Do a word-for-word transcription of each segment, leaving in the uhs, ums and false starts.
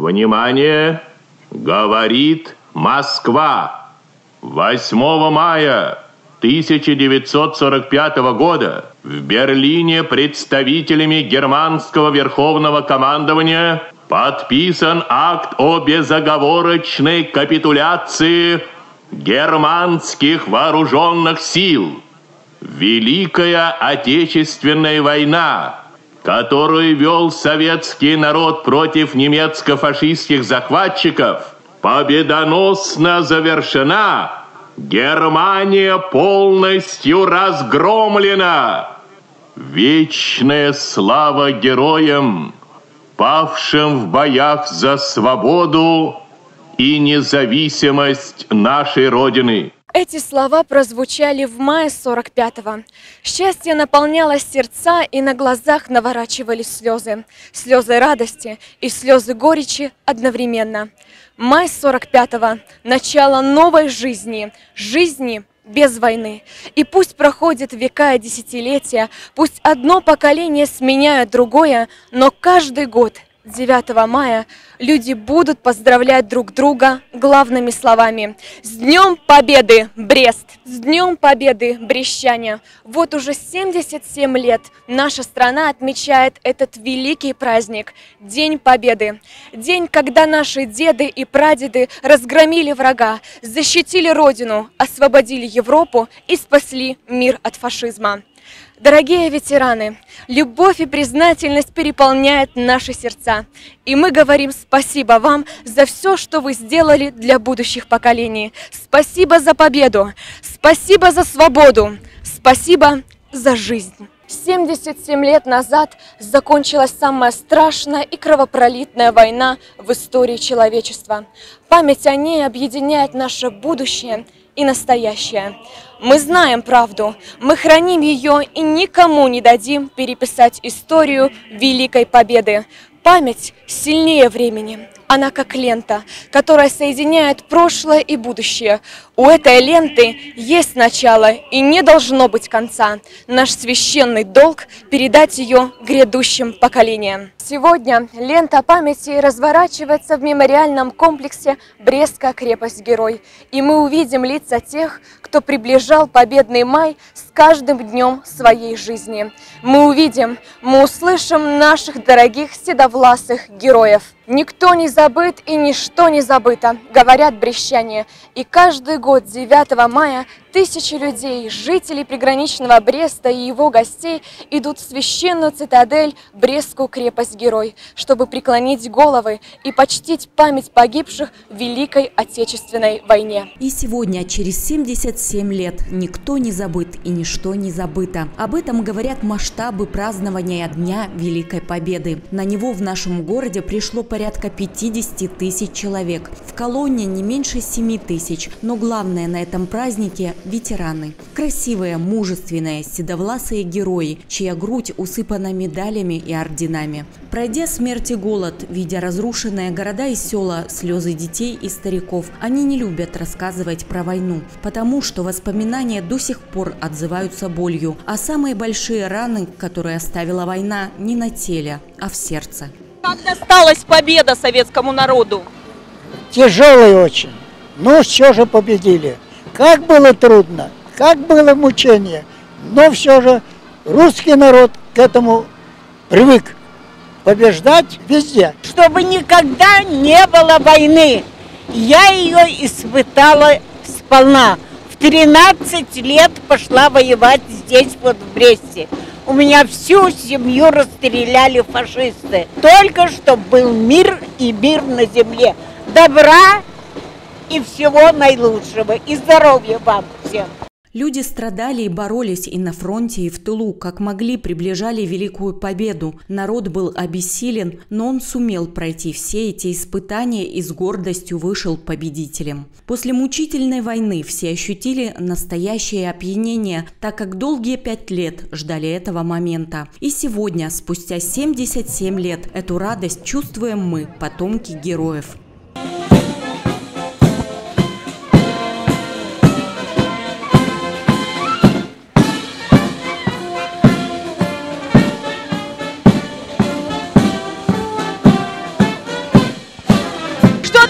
Внимание! Говорит Москва. восьмого мая тысяча девятьсот сорок пятого года в Берлине представителями германского верховного командования подписан акт о безоговорочной капитуляции германских вооруженных сил. Великая Отечественная война, которую вел советский народ против немецко-фашистских захватчиков, победоносно завершена. Германия полностью разгромлена. Вечная слава героям, павшим в боях за свободу и независимость нашей Родины. Эти слова прозвучали в мае сорок пятого. Счастье наполняло сердца, и на глазах наворачивались слезы. Слезы радости и слезы горечи одновременно. Май сорок пятого. Начало новой жизни. Жизни без войны. И пусть проходят века и десятилетия, пусть одно поколение сменяет другое, но каждый год девятого мая люди будут поздравлять друг друга главными словами: «С Днем Победы, Брест! С Днем Победы, Брестчане!» Вот уже семьдесят семь лет наша страна отмечает этот великий праздник – День Победы. День, когда наши деды и прадеды разгромили врага, защитили Родину, освободили Европу и спасли мир от фашизма. Дорогие ветераны, любовь и признательность переполняют наши сердца. И мы говорим спасибо вам за все, что вы сделали для будущих поколений. Спасибо за победу, спасибо за свободу, спасибо за жизнь. семьдесят семь лет назад закончилась самая страшная и кровопролитная война в истории человечества. Память о ней объединяет наше будущее и настоящее. Мы знаем правду, мы храним ее и никому не дадим переписать историю Великой Победы. Память сильнее времени. Она как лента, которая соединяет прошлое и будущее. У этой ленты есть начало и не должно быть конца. Наш священный долг – передать ее грядущим поколениям. Сегодня лента памяти разворачивается в мемориальном комплексе «Брестская крепость-герой». И мы увидим лица тех, кто приближал победный май с каждым днем своей жизни. Мы увидим, мы услышим наших дорогих седовласых героев. Никто не забыт и ничто не забыто, говорят брестчане. И каждый год девятого мая тысячи людей, жителей приграничного Бреста и его гостей идут в священную цитадель Брестскую крепость-герой, чтобы преклонить головы и почтить память погибших в Великой Отечественной войне. И сегодня, через семьдесят семь лет, никто не забыт и ничто не забыто. Об этом говорят масштабы празднования Дня Великой Победы. На него в нашем городе пришло порядка пятидесяти тысяч человек. В колонне не меньше семи тысяч. Но главное на этом празднике – ветераны. Красивые, мужественные, седовласые герои, чья грудь усыпана медалями и орденами. Пройдя смерть и голод, видя разрушенные города и села, слезы детей и стариков, они не любят рассказывать про войну, потому что воспоминания до сих пор отзываются болью, а самые большие раны, которые оставила война, не на теле, а в сердце. Как досталась победа советскому народу? Тяжелый очень, но все же победили. Как было трудно, как было мучение, но все же русский народ к этому привык побеждать везде. Чтобы никогда не было войны, я ее испытала сполна. В тринадцать лет пошла воевать здесь, вот в Бресте. У меня всю семью расстреляли фашисты. Только что был мир и мир на земле. Добра и всего наилучшего. И здоровья вам всем. Люди страдали и боролись и на фронте, и в тылу, как могли, приближали великую победу. Народ был обессилен, но он сумел пройти все эти испытания и с гордостью вышел победителем. После мучительной войны все ощутили настоящее опьянение, так как долгие пять лет ждали этого момента. И сегодня, спустя семьдесят семь лет, эту радость чувствуем мы, потомки героев.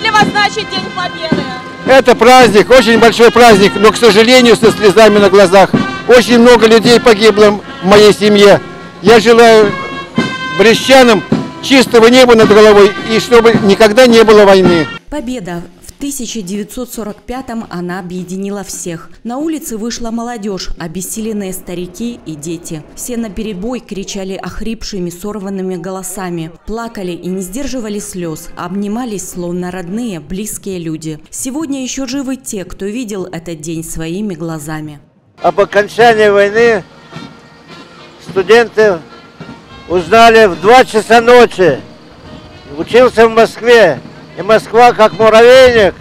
для вас значит День Победы? Это праздник, очень большой праздник, но, к сожалению, со слезами на глазах. Очень много людей погибло в моей семье. Я желаю брестчанам чистого неба над головой и чтобы никогда не было войны. Победа. В тысяча девятьсот сорок пятом она объединила всех. На улице вышла молодежь, обессиленные старики и дети. Все наперебой кричали охрипшими, сорванными голосами. Плакали и не сдерживали слез, обнимались словно родные, близкие люди. Сегодня еще живы те, кто видел этот день своими глазами. Об окончании войны студенты узнали в два часа ночи. Учился в Москве. И Москва, как муравейник,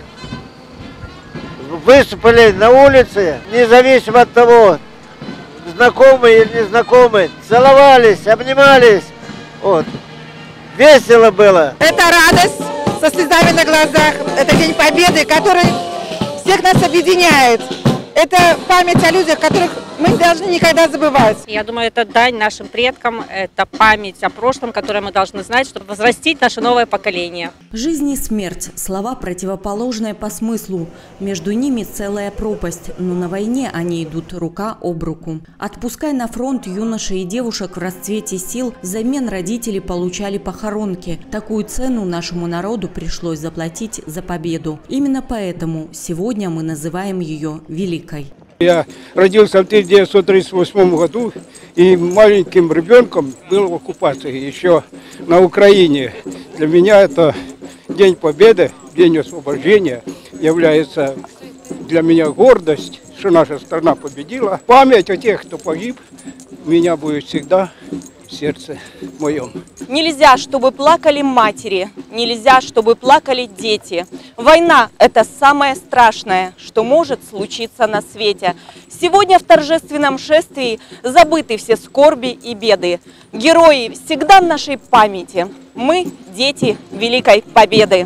высыпали на улице, независимо от того, знакомые или незнакомые, целовались, обнимались. Вот. Весело было. Это радость со слезами на глазах. Это День Победы, который всех нас объединяет. Это память о людях, которых мы не должны никогда забывать. Я думаю, это дань нашим предкам, это память о прошлом, которое мы должны знать, чтобы возрастить наше новое поколение. Жизнь и смерть – слова, противоположные по смыслу. Между ними целая пропасть, но на войне они идут рука об руку. Отпуская на фронт юношей и девушек в расцвете сил, взамен родители получали похоронки. Такую цену нашему народу пришлось заплатить за победу. Именно поэтому сегодня мы называем ее великой. Я родился в тысяча девятьсот тридцать восьмом году и маленьким ребенком был в оккупации еще на Украине. Для меня это День Победы, День освобождения является для меня гордость, что наша страна победила. Память о тех, кто погиб, у меня будет всегда в сердце моем. Нельзя, чтобы плакали матери, нельзя, чтобы плакали дети. Война – это самое страшное, что может случиться на свете. Сегодня в торжественном шествии забыты все скорби и беды. Герои всегда в нашей памяти. Мы – дети Великой Победы.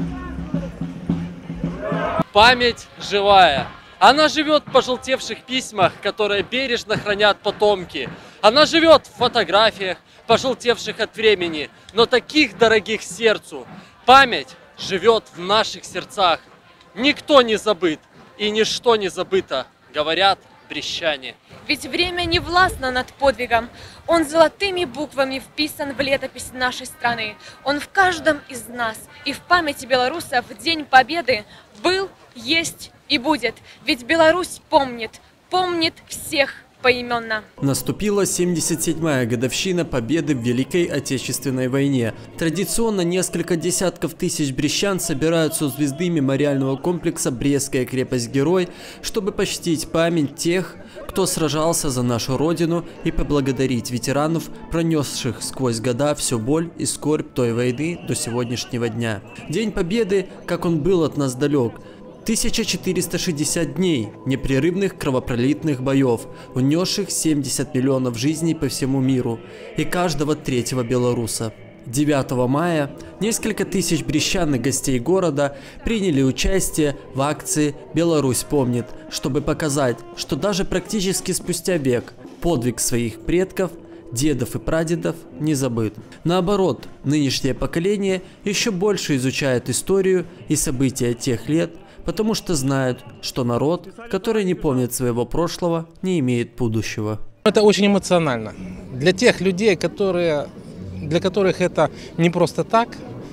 Память живая. Она живет в пожелтевших письмах, которые бережно хранят потомки. Она живет в фотографиях, пожелтевших от времени, но таких дорогих сердцу. Память живет в наших сердцах. Никто не забыт и ничто не забыто, говорят брестчане. Ведь время не властно над подвигом. Он золотыми буквами вписан в летопись нашей страны. Он в каждом из нас. И в памяти белорусов День Победы был, есть и будет. Ведь Беларусь помнит, помнит всех поименно. Наступила семьдесят седьмая годовщина победы в Великой Отечественной войне. Традиционно несколько десятков тысяч брестчан собираются у звезды мемориального комплекса «Брестская крепость-герой», чтобы почтить память тех, кто сражался за нашу Родину, и поблагодарить ветеранов, пронесших сквозь года всю боль и скорбь той войны до сегодняшнего дня. День Победы, как он был от нас далек, тысяча четыреста шестьдесят дней непрерывных кровопролитных боев, унесших семьдесят миллионов жизней по всему миру и каждого третьего белоруса. девятого мая несколько тысяч брестчан и гостей города приняли участие в акции «Беларусь помнит», чтобы показать, что даже практически спустя век подвиг своих предков, дедов и прадедов не забыт. Наоборот, нынешнее поколение еще больше изучает историю и события тех лет, потому что знают, что народ, который не помнит своего прошлого, не имеет будущего. Это очень эмоционально. Для тех людей, которые, для которых это не просто так,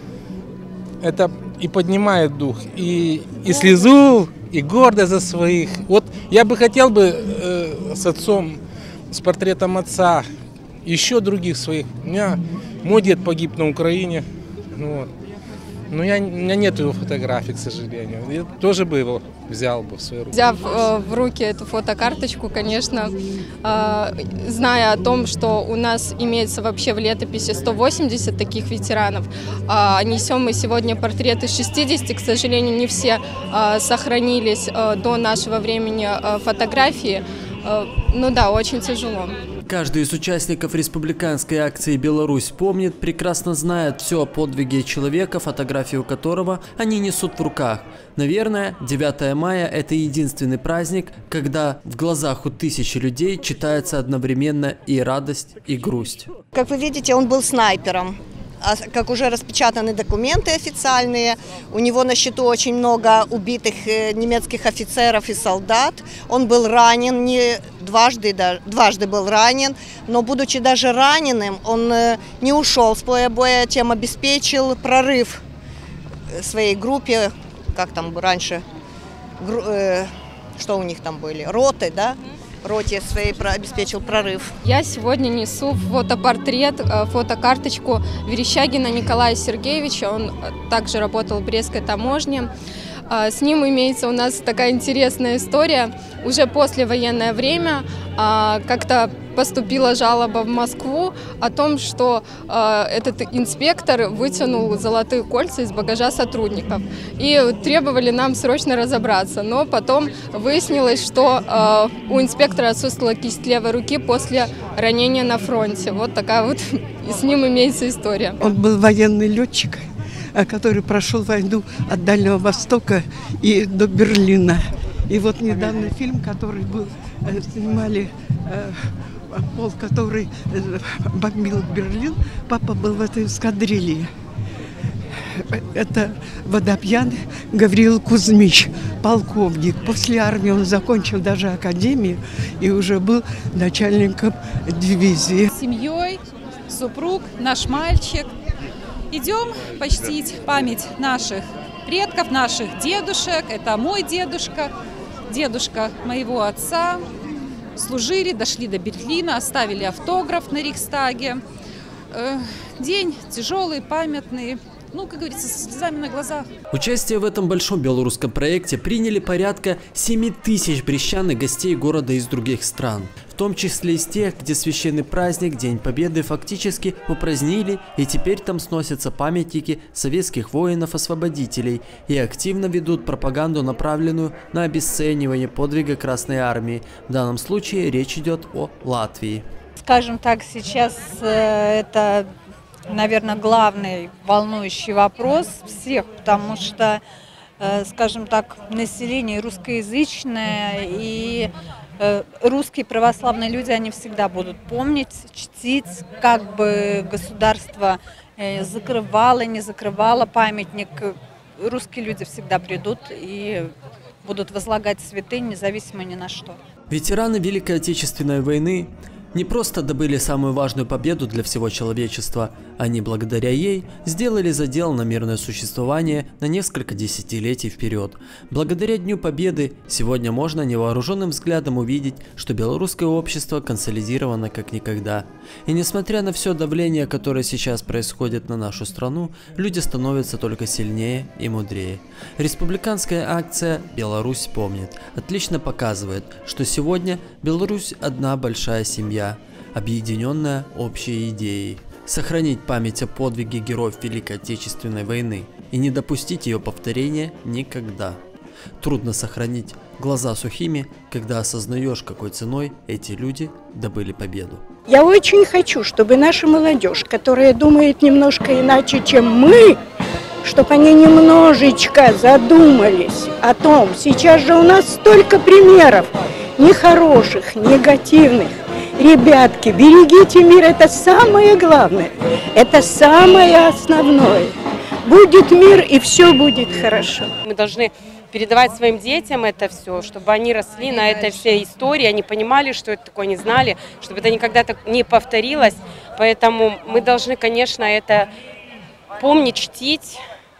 это и поднимает дух, и, и слезу, и гордость за своих. Вот я бы хотел бы э, с отцом, с портретом отца, еще других своих. У меня мой дед погиб на Украине. Вот. Но я, у меня нет его фотографий, к сожалению. Я тоже бы его взял бы в свою руку. Взяв э, в руки эту фотокарточку, конечно, э, зная о том, что у нас имеется вообще в летописи сто восемьдесят таких ветеранов, э, несем мы сегодня портреты шестидесяти, к сожалению, не все э, сохранились э, до нашего времени э, фотографии. Э, ну да, очень тяжело. Каждый из участников республиканской акции «Беларусь помнит» прекрасно знает все о подвиге человека, фотографию которого они несут в руках. Наверное, девятое мая – это единственный праздник, когда в глазах у тысячи людей читается одновременно и радость, и грусть. Как вы видите, он был снайпером. как уже распечатаны документы официальные. У него на счету очень много убитых немецких офицеров и солдат. Он был ранен, не дважды, да, дважды был ранен, но будучи даже раненым, он не ушел с поля боя, тем обеспечил прорыв своей группе, как там раньше, что у них там были, роты, да? Роте своей обеспечил прорыв. Я сегодня несу фотопортрет, фотокарточку Верещагина Николая Сергеевича. Он также работал в Брестской таможне. С ним имеется у нас такая интересная история. Уже послевоенное время как-то поступила жалоба в Москву о том, что этот инспектор вытянул золотые кольца из багажа сотрудников. И требовали нам срочно разобраться. Но потом выяснилось, что у инспектора отсутствовала кисть левой руки после ранения на фронте. Вот такая вот и с ним имеется история. Он был военный летчик, который прошел войну от Дальнего Востока и до Берлина. И вот недавно фильм, который был, снимали полк, который бомбил Берлин, папа был в этой эскадрилье. Это Водопьян Гавриил Кузьмич, полковник. После армии он закончил даже академию и уже был начальником дивизии. С семьей, супруг, наш мальчик. Идем почтить память наших предков, наших дедушек. Это мой дедушка, дедушка моего отца. Служили, дошли до Берлина, оставили автограф на Рейхстаге. День тяжелый, памятный. Ну, как говорится, со слезами на глазах. Участие в этом большом белорусском проекте приняли порядка семи тысяч брестчан и гостей города из других стран. В том числе из тех, где священный праздник День Победы фактически упразднили, и теперь там сносятся памятники советских воинов-освободителей и активно ведут пропаганду, направленную на обесценивание подвига Красной Армии. В данном случае речь идет о Латвии. Скажем так, сейчас э, это... наверное, главный волнующий вопрос всех, потому что, скажем так, население русскоязычное и русские православные люди, они всегда будут помнить, чтить, как бы государство закрывало, не закрывало памятник. Русские люди всегда придут и будут возлагать святынь, независимо ни на что. Ветераны Великой Отечественной войны не просто добыли самую важную победу для всего человечества, они благодаря ей сделали задел на мирное существование на несколько десятилетий вперед. Благодаря Дню Победы сегодня можно невооруженным взглядом увидеть, что белорусское общество консолидировано как никогда. И несмотря на все давление, которое сейчас происходит на нашу страну, люди становятся только сильнее и мудрее. Республиканская акция «Беларусь помнит» отлично показывает, что сегодня Беларусь одна большая семья, объединенная общей идеей. Сохранить память о подвиге героев Великой Отечественной войны и не допустить ее повторения никогда. Трудно сохранить глаза сухими, когда осознаешь, какой ценой эти люди добыли победу. Я очень хочу, чтобы наша молодежь, которая думает немножко иначе, чем мы, чтобы они немножечко задумались о том, сейчас же у нас столько примеров нехороших, негативных. Ребятки, берегите мир, это самое главное, это самое основное. Будет мир, и все будет хорошо. Мы должны передавать своим детям это все, чтобы они росли на этой всей истории, они понимали, что это такое, не знали, чтобы это никогда так не повторилось. Поэтому мы должны, конечно, это помнить, чтить,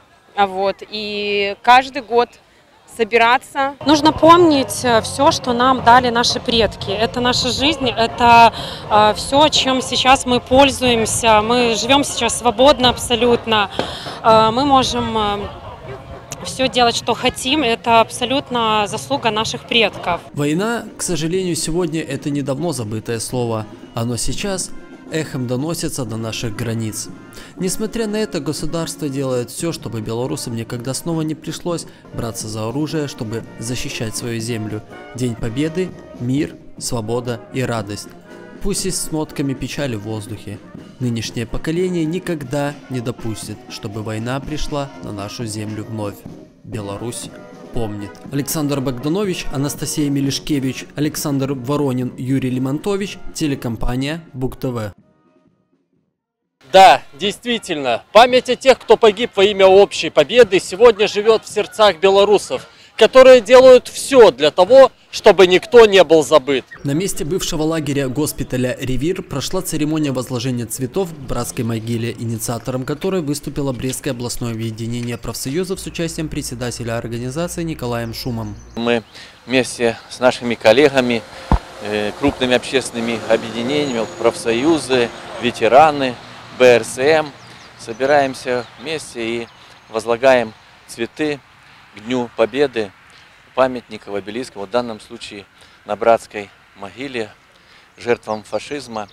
вот, и каждый год собираться. Нужно помнить все, что нам дали наши предки. Это наша жизнь, это э, все, чем сейчас мы пользуемся. Мы живем сейчас свободно абсолютно. Э, мы можем э, все делать, что хотим. Это абсолютно заслуга наших предков. Война, к сожалению, сегодня это не давно забытое слово. Оно сейчас эхом доносится до наших границ. Несмотря на это, государство делает все, чтобы белорусам никогда снова не пришлось браться за оружие, чтобы защищать свою землю. День Победы, мир, свобода и радость. Пусть и с нотками печали в воздухе. Нынешнее поколение никогда не допустит, чтобы война пришла на нашу землю вновь. Беларусь помнит. Александр Богданович, Анастасия Мелешкевич, Александр Воронин, Юрий Лимонтович, телекомпания БугТВ. Да, действительно, память о тех, кто погиб во имя общей победы, сегодня живет в сердцах белорусов, которые делают все для того, чтобы никто не был забыт. На месте бывшего лагеря госпиталя «Ревир» прошла церемония возложения цветов в братской могиле, инициатором которой выступило Брестское областное объединение профсоюзов с участием председателя организации Николаем Шумом. Мы вместе с нашими коллегами, крупными общественными объединениями, профсоюзы, ветераны, бэ эр эс эм, собираемся вместе и возлагаем цветы к Дню Победы, памятника в обелиске, в данном случае на братской могиле, жертвам фашизма.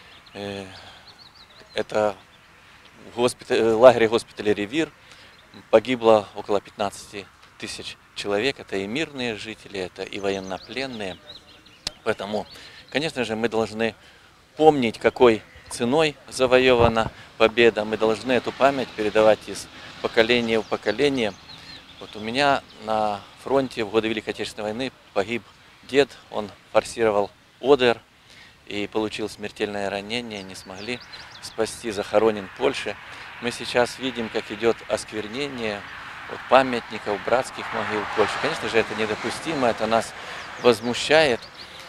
Это в госпитале, лагере госпиталя «Ревир» погибло около пятнадцати тысяч человек. Это и мирные жители, это и военнопленные. Поэтому, конечно же, мы должны помнить, какой ценой завоевана победа. Мы должны эту память передавать из поколения в поколение. Вот у меня на фронте в годы Великой Отечественной войны погиб дед. Он форсировал Одер и получил смертельное ранение. Не смогли спасти, захоронен в Польше. Мы сейчас видим, как идет осквернение вот, памятников, братских могил в Польше. Конечно же, это недопустимо, это нас возмущает.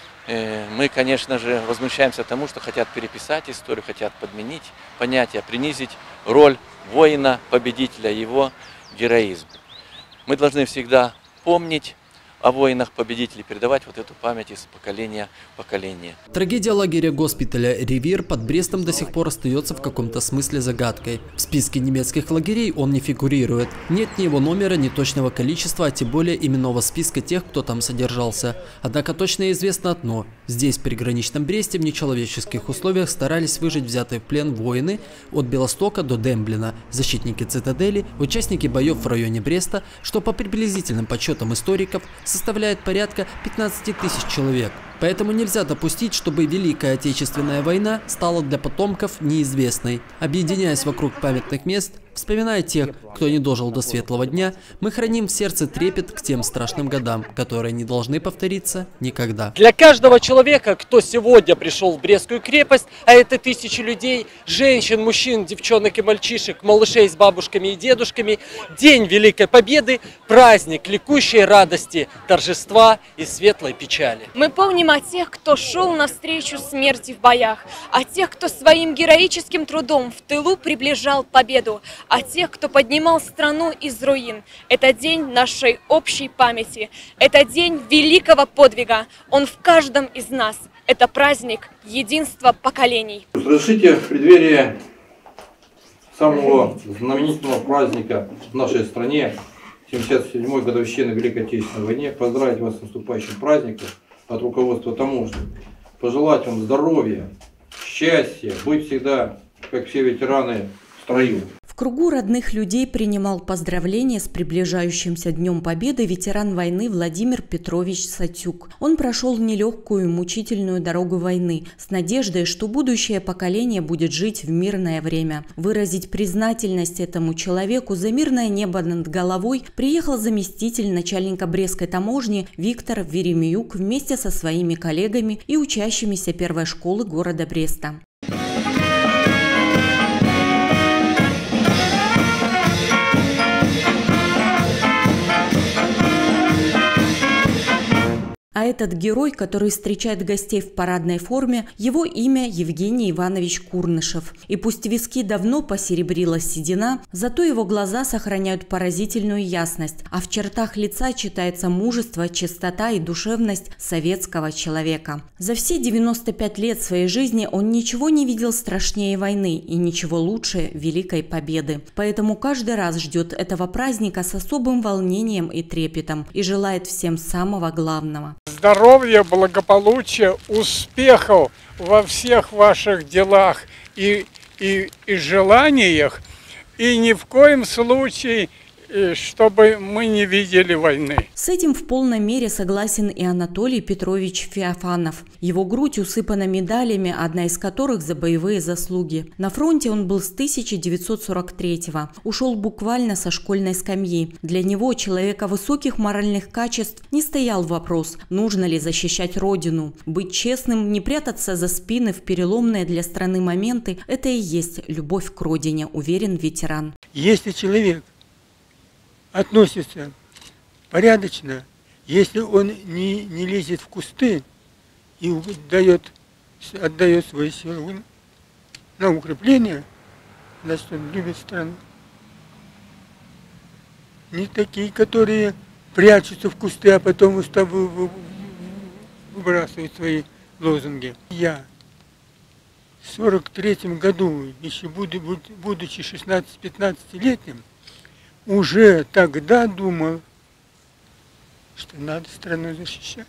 Мы, конечно же, возмущаемся тому, что хотят переписать историю, хотят подменить понятие, принизить роль воина-победителя, его героизм. Мы должны всегда помнить о воинах-победителей, передавать вот эту память из поколения в поколение. Трагедия лагеря госпиталя «Ревир» под Брестом до сих пор остается в каком-то смысле загадкой. В списке немецких лагерей он не фигурирует. Нет ни его номера, ни точного количества, а тем более именного списка тех, кто там содержался. Однако точно известно одно. Здесь, в приграничном Бресте, в нечеловеческих условиях старались выжить взятые в плен воины от Белостока до Демблина, защитники цитадели, участники боев в районе Бреста, что по приблизительным подсчетам историков составляет порядка пятнадцати тысяч человек. Поэтому нельзя допустить, чтобы Великая Отечественная война стала для потомков неизвестной. Объединяясь вокруг памятных мест, вспоминая тех, кто не дожил до светлого дня, мы храним в сердце трепет к тем страшным годам, которые не должны повториться никогда. Для каждого человека, кто сегодня пришел в Брестскую крепость, а это тысячи людей, женщин, мужчин, девчонок и мальчишек, малышей с бабушками и дедушками, День Великой Победы – праздник ликующей радости, торжества и светлой печали. Мы помним о тех, кто шел навстречу смерти в боях, о тех, кто своим героическим трудом в тылу приближал победу, о тех, кто поднимал страну из руин. Это день нашей общей памяти, это день великого подвига, он в каждом из нас. Это праздник единства поколений. Разрешите в преддверии самого знаменательного праздника в нашей стране, семьдесят седьмой годовщины Великой Отечественной войны, поздравить вас с наступающим праздником от руководства таможни, пожелать вам здоровья, счастья, быть всегда, как все ветераны, в строю. В кругу родных людей принимал поздравления с приближающимся Днем Победы ветеран войны Владимир Петрович Сатюк. Он прошел нелегкую и мучительную дорогу войны с надеждой, что будущее поколение будет жить в мирное время. Выразить признательность этому человеку за мирное небо над головой приехал заместитель начальника Брестской таможни Виктор Веремиюк вместе со своими коллегами и учащимися первой школы города Бреста. А этот герой, который встречает гостей в парадной форме, его имя Евгений Иванович Курнышев. И пусть виски давно посеребрила седина, зато его глаза сохраняют поразительную ясность, а в чертах лица читается мужество, чистота и душевность советского человека. За все девяносто пять лет своей жизни он ничего не видел страшнее войны и ничего лучше Великой Победы. Поэтому каждый раз ждет этого праздника с особым волнением и трепетом и желает всем самого главного. Здоровья, благополучия, успехов во всех ваших делах и, и, и желаниях. И ни в коем случае и чтобы мы не видели войны. С этим в полной мере согласен и Анатолий Петрович Феофанов. Его грудь усыпана медалями, одна из которых за боевые заслуги. На фронте он был с тысяча девятьсот сорок третьего. Ушел буквально со школьной скамьи. Для него, человека высоких моральных качеств, не стоял вопрос, нужно ли защищать родину. Быть честным, не прятаться за спины в переломные для страны моменты – это и есть любовь к родине, уверен ветеран. Если человек относится порядочно, если он не, не лезет в кусты и дает, отдает свои силы на укрепление, значит, он любит страну. Не такие, которые прячутся в кусты, а потом устав выбрасывают свои лозунги. Я в сорок третьем году, еще будучи шестнадцати-пятнадцатилетним, уже тогда думал, что надо страну защищать.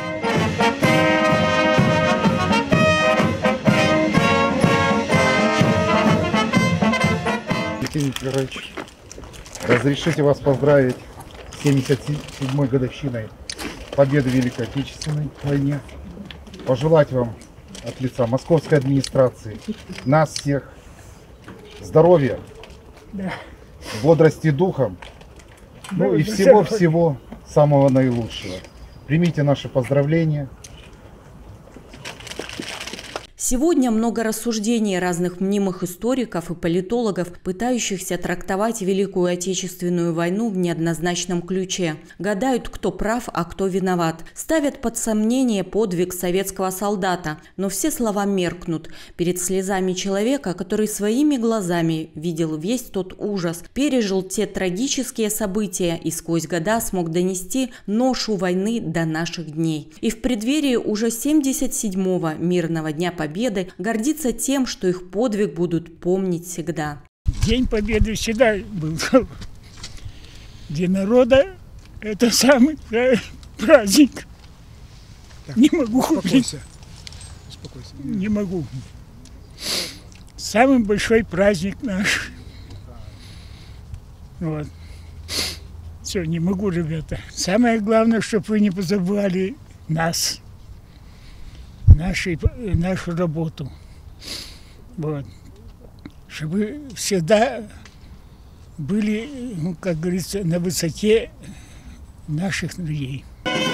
Алексей Николаевич, разрешите вас поздравить с семьдесят седьмой годовщиной победы в Великой Отечественной войне. Пожелать вам от лица московской администрации, нас всех, здоровья, да. бодрости духом, ну и всего-всего самого наилучшего. Примите наши поздравления. Сегодня много рассуждений разных мнимых историков и политологов, пытающихся трактовать Великую Отечественную войну в неоднозначном ключе. Гадают, кто прав, а кто виноват. Ставят под сомнение подвиг советского солдата. Но все слова меркнут перед слезами человека, который своими глазами видел весь тот ужас, пережил те трагические события и сквозь года смог донести ношу войны до наших дней. И в преддверии уже семьдесят седьмого мирного дня Победы гордится тем, что их подвиг будут помнить всегда. День Победы всегда был. День народа – это самый праздник. Так, не могу. Успокойся. Успокойся. Не могу. Самый большой праздник наш. Вот. Все, не могу, ребята. Самое главное, чтобы вы не позабывали нас. Нашей, нашу работу, вот, чтобы всегда были, ну, как говорится, на высоте наших людей.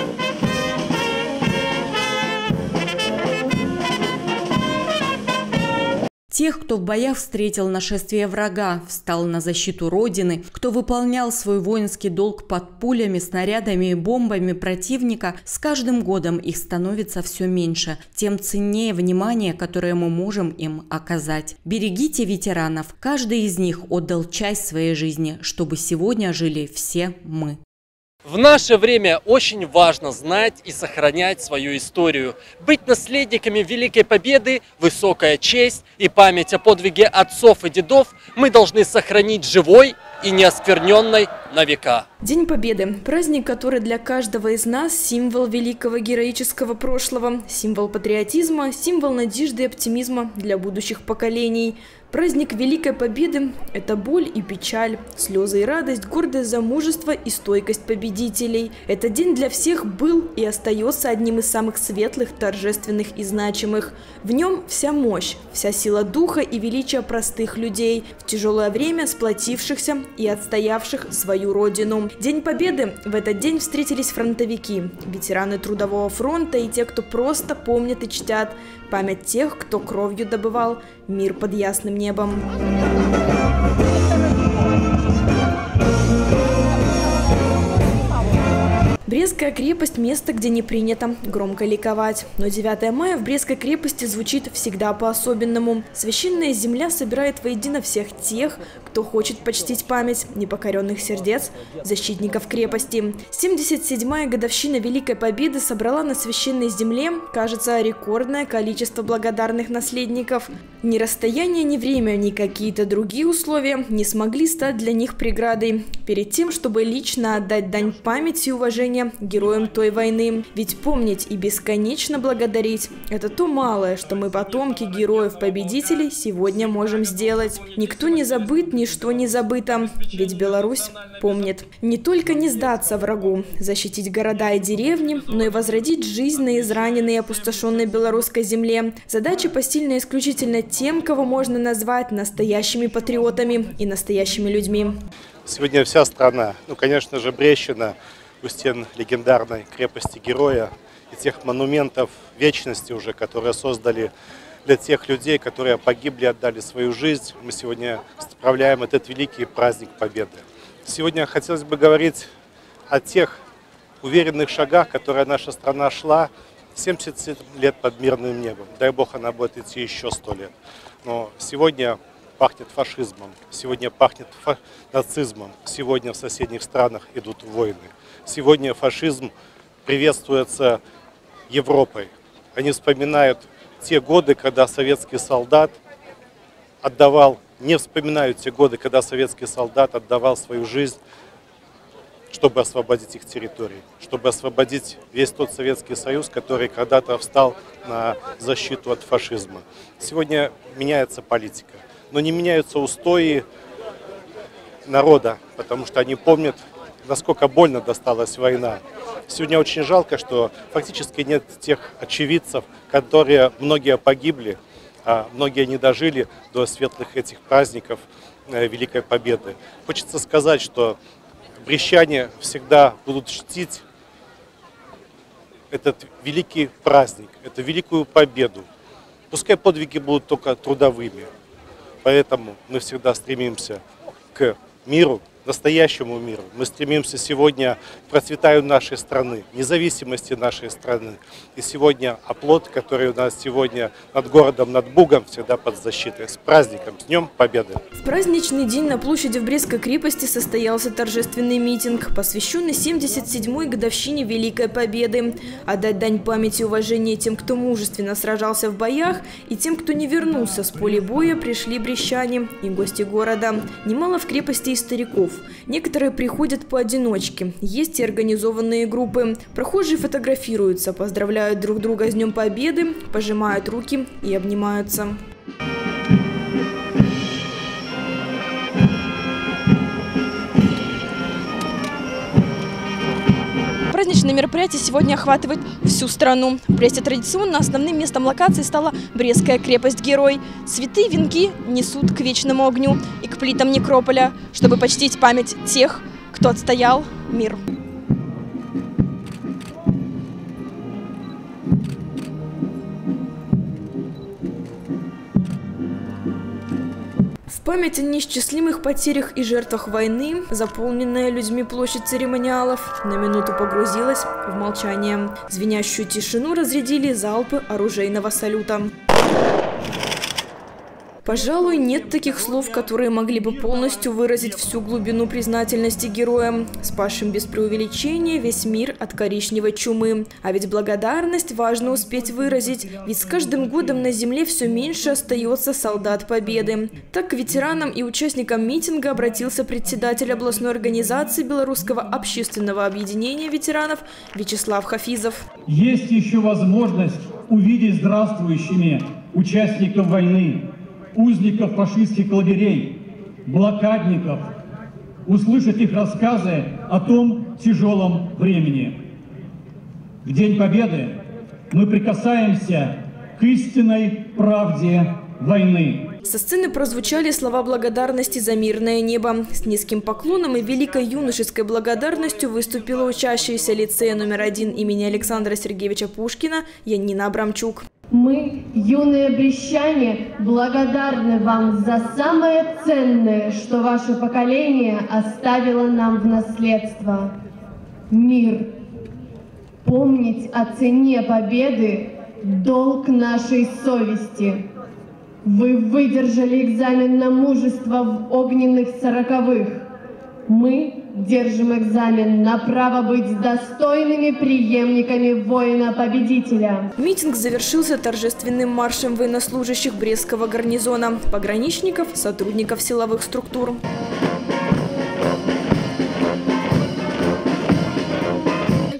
Тех, кто в боях встретил нашествие врага, встал на защиту Родины, кто выполнял свой воинский долг под пулями, снарядами и бомбами противника, с каждым годом их становится все меньше, тем ценнее внимание, которое мы можем им оказать. Берегите ветеранов, каждый из них отдал часть своей жизни, чтобы сегодня жили все мы. В наше время очень важно знать и сохранять свою историю. Быть наследниками Великой Победы – высокая честь, и память о подвиге отцов и дедов мы должны сохранить живой и неоскверненной на века. День Победы – праздник, который для каждого из нас символ великого героического прошлого, символ патриотизма, символ надежды и оптимизма для будущих поколений. Праздник Великой Победы – это боль и печаль, слезы и радость, гордость за мужество и стойкость победителей. Этот день для всех был и остается одним из самых светлых, торжественных и значимых. В нем вся мощь, вся сила духа и величие простых людей, в тяжелое время сплотившихся и отстоявших свою родину. День Победы – в этот день встретились фронтовики, ветераны Трудового фронта и те, кто просто помнят и чтят память тех, кто кровью добывал мир под ясным небом. Брестская крепость – место, где не принято громко ликовать. Но девятое мая в Брестской крепости звучит всегда по-особенному. Священная земля собирает воедино всех тех, кто хочет почтить память непокоренных сердец защитников крепости. семьдесят седьмая годовщина Великой Победы собрала на священной земле, кажется, рекордное количество благодарных наследников. Ни расстояние, ни время, ни какие-то другие условия не смогли стать для них преградой перед тем, чтобы лично отдать дань памяти и уважения Героя, героем той войны. Ведь помнить и бесконечно благодарить – это то малое, что мы, потомки героев-победителей, сегодня можем сделать. Никто не забыт, ничто не забыто, ведь Беларусь помнит. Не только не сдаться врагу, защитить города и деревни, но и возродить жизнь на израненной и опустошенной белорусской земле. Задача посильна исключительно тем, кого можно назвать настоящими патриотами и настоящими людьми. Сегодня вся страна, ну, конечно же, Брещина, у стен легендарной крепости Героя и тех монументов вечности уже, которые создали для тех людей, которые погибли, отдали свою жизнь. Мы сегодня справляем этот великий праздник Победы. Сегодня хотелось бы говорить о тех уверенных шагах, которые наша страна шла семьдесят семь лет под мирным небом. Дай Бог, она будет идти еще сто лет. Но сегодня пахнет фашизмом, сегодня пахнет фа нацизмом, сегодня в соседних странах идут войны. Сегодня фашизм приветствуется Европой. Они вспоминают те годы, когда советский солдат отдавал, не вспоминают те годы, когда советский солдат отдавал свою жизнь, чтобы освободить их территории, чтобы освободить весь тот Советский Союз, который когда-то встал на защиту от фашизма. Сегодня меняется политика, но не меняются устои народа, потому что они помнят, насколько больно досталась война. Сегодня очень жалко, что фактически нет тех очевидцев, которые многие погибли, а многие не дожили до светлых этих праздников Великой Победы. Хочется сказать, что брещане всегда будут чтить этот великий праздник, эту великую победу. Пускай подвиги будут только трудовыми. Поэтому мы всегда стремимся к миру, настоящему миру. Мы стремимся сегодня к процветанию нашей страны, независимости нашей страны. И сегодня оплот, который у нас сегодня над городом, над Бугом, всегда под защитой. С праздником, с Днем Победы! В праздничный день на площади в Брестской крепости состоялся торжественный митинг, посвященный семьдесят седьмой годовщине Великой Победы. Отдать дань памяти и уважения тем, кто мужественно сражался в боях, и тем, кто не вернулся с поля боя, пришли брещане и гости города. Немало в крепости и стариков. Некоторые приходят поодиночке, есть и организованные группы. Прохожие фотографируются, поздравляют друг друга с Днем Победы, пожимают руки и обнимаются. Праздничное мероприятие сегодня охватывает всю страну. В Бресте традиционно основным местом локации стала Брестская крепость-герой. Цветы и венки несут к вечному огню и к плитам некрополя, чтобы почтить память тех, кто отстоял мир. В память о неисчислимых потерях и жертвах войны, заполненная людьми площадь церемониалов, на минуту погрузилась в молчание. Звенящую тишину разрядили залпы оружейного салюта. Пожалуй, нет таких слов, которые могли бы полностью выразить всю глубину признательности героям, спасшим без преувеличения весь мир от коричневой чумы. А ведь благодарность важно успеть выразить, ведь с каждым годом на земле все меньше остается солдат Победы. Так к ветеранам и участникам митинга обратился председатель областной организации Белорусского общественного объединения ветеранов Вячеслав Хафизов. Есть еще возможность увидеть здравствующими участников войны, узников фашистских лагерей, блокадников, услышать их рассказы о том тяжелом времени. В День Победы мы прикасаемся к истинной правде войны. Со сцены прозвучали слова благодарности за мирное небо. С низким поклоном и великой юношеской благодарностью выступила учащаяся лицея номер один имени Александра Сергеевича Пушкина Янина Абрамчук. Мы, юные брещане, благодарны вам за самое ценное, что ваше поколение оставило нам в наследство – мир. Помнить о цене победы – долг нашей совести. Вы выдержали экзамен на мужество в огненных сороковых. Мы держим экзамен на право быть достойными преемниками воина-победителя. Митинг завершился торжественным маршем военнослужащих Брестского гарнизона, пограничников, сотрудников силовых структур.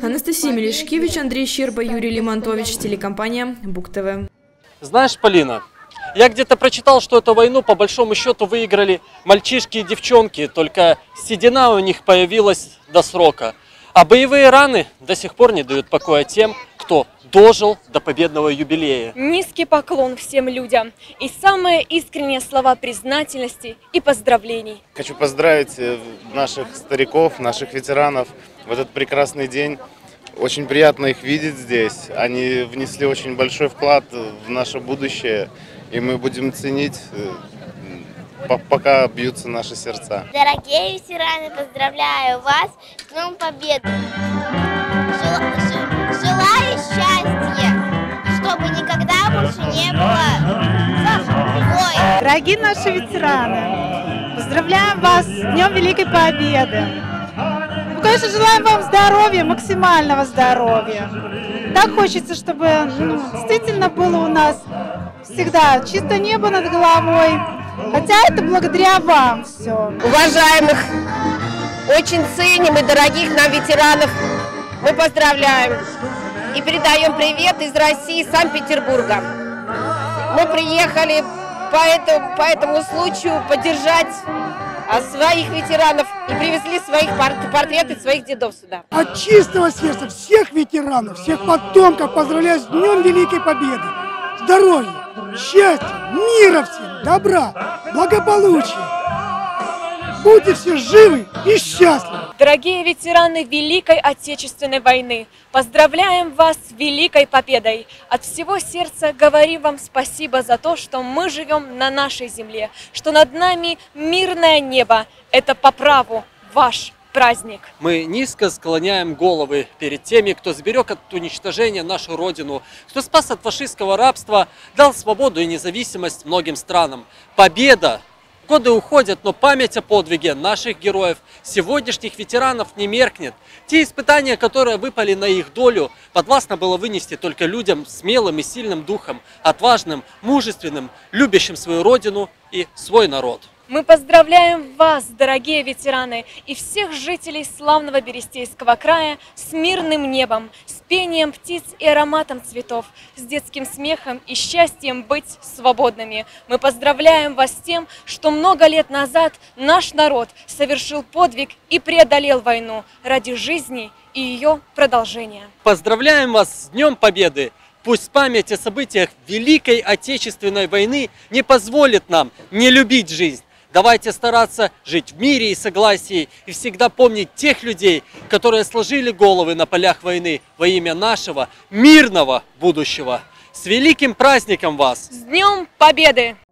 Анастасия Мелешкевич, Андрей Щерба, Юрий Лимонтович, телекомпания БугТВ. Знаешь, Полина, я где-то прочитал, что эту войну по большому счету выиграли мальчишки и девчонки, только седина у них появилась до срока. А боевые раны до сих пор не дают покоя тем, кто дожил до победного юбилея. Низкий поклон всем людям и самые искренние слова признательности и поздравлений. Хочу поздравить наших стариков, наших ветеранов в этот прекрасный день. Очень приятно их видеть здесь. Они внесли очень большой вклад в наше будущее, и мы будем ценить, пока бьются наши сердца. Дорогие ветераны, поздравляю вас с Днем Победы! Желаю счастья, чтобы никогда больше не было боя. Дорогие наши ветераны, поздравляем вас с Днем Великой Победы! Ну, конечно, желаем вам здоровья, максимального здоровья. Так хочется, чтобы ну, действительно было у нас всегда чисто небо над головой. Хотя это благодаря вам все. Уважаемых, очень ценим и дорогих нам ветеранов мы поздравляем и передаем привет из России, Санкт-Петербурга. Мы приехали по этому, по этому случаю поддержать своих ветеранов и привезли своих портреты своих дедов сюда. От чистого сердца всех ветеранов, всех потомков поздравляю с Днем Великой Победы. Здоровья, счастья, мира всем, добра, благополучия. Будьте все живы и счастливы. Дорогие ветераны Великой Отечественной войны, поздравляем вас с Великой Победой. От всего сердца говорим вам спасибо за то, что мы живем на нашей земле, что над нами мирное небо. Это по праву ваш праздник. Мы низко склоняем головы перед теми, кто сберег от уничтожения нашу Родину, кто спас от фашистского рабства, дал свободу и независимость многим странам. Победа! Годы уходят, но память о подвиге наших героев, сегодняшних ветеранов не меркнет. Те испытания, которые выпали на их долю, подвластно было вынести только людям смелым и сильным духом, отважным, мужественным, любящим свою родину и свой народ. Мы поздравляем вас, дорогие ветераны, и всех жителей славного Берестейского края с мирным небом, с пением птиц и ароматом цветов, с детским смехом и счастьем быть свободными. Мы поздравляем вас с тем, что много лет назад наш народ совершил подвиг и преодолел войну ради жизни и ее продолжения. Поздравляем вас с Днем Победы! Пусть память о событиях Великой Отечественной войны не позволит нам не любить жизнь. Давайте стараться жить в мире и согласии и всегда помнить тех людей, которые сложили головы на полях войны во имя нашего мирного будущего. С великим праздником вас! С Днем Победы!